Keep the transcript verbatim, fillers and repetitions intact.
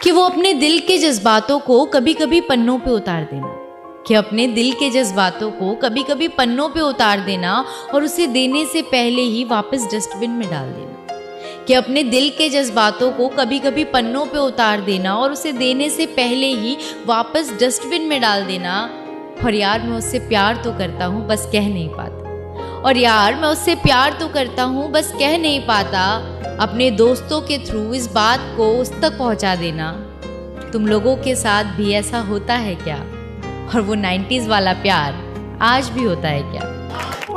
कि वो अपने दिल के जज्बातों को कभी कभी पन्नों पे उतार देना, कि अपने दिल के जज्बातों को कभी कभी पन्नों पे उतार देना और उसे देने से पहले ही वापस डस्टबिन में डाल देना, कि अपने दिल के जज्बातों को कभी कभी पन्नों पे उतार देना और उसे देने से पहले ही वापस डस्टबिन में डाल देना। और यार मैं उससे प्यार तो करता हूँ बस कह नहीं पाता, और यार मैं उससे प्यार तो करता हूँ बस कह नहीं पाता। अपने दोस्तों के थ्रू इस बात को उस तक पहुँचा देना। तुम लोगों के साथ भी ऐसा होता है क्या? और वो नाइन्टीज़ वाला प्यार आज भी होता है क्या?